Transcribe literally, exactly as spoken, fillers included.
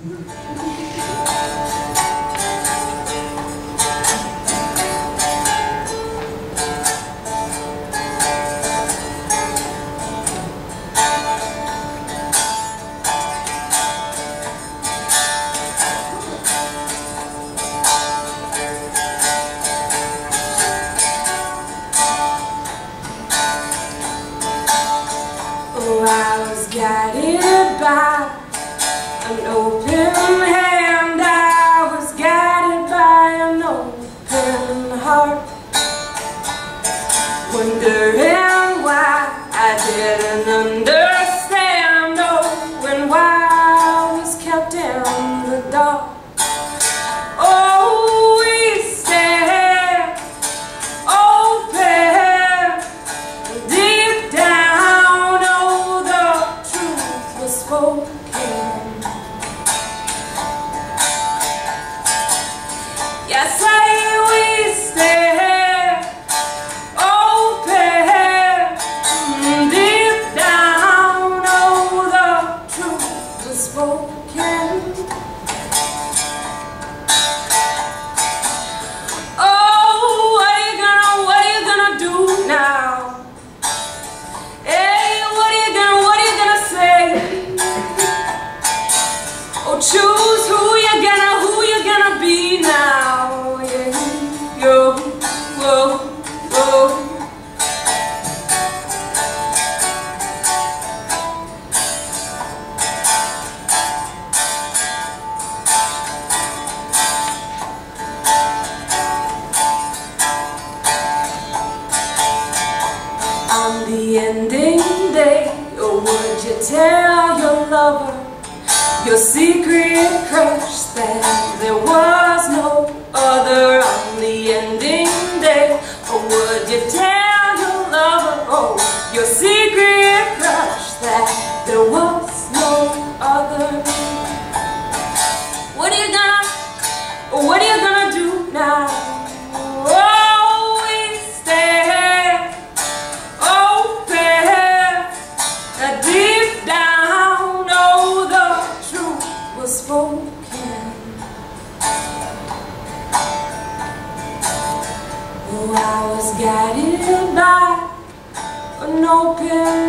I was guided by an open hand. I was guided by an open heart, wondering why I didn't understand, oh, and why I was kept in the dark. Oh, we stand open, deep down, oh, the truth was spoken. Yes, I we stand open, deep down, oh, the truth was spoken. Oh, what are you gonna, what are you gonna do now? Hey, what are you gonna, what are you gonna say? Oh, choose who you're gonna, who you're gonna be now. Yeah, yo, whoa, whoa. On the ending day, or would you tell your lover your secret crush that there was no other? On the ending day, or would you tell your lover, oh, your secret crush that there was no other? What are you gonna, what are you gonna do now? Oh, we stand open, deep down, oh, the truth was spoken. Oh, I was guided by an open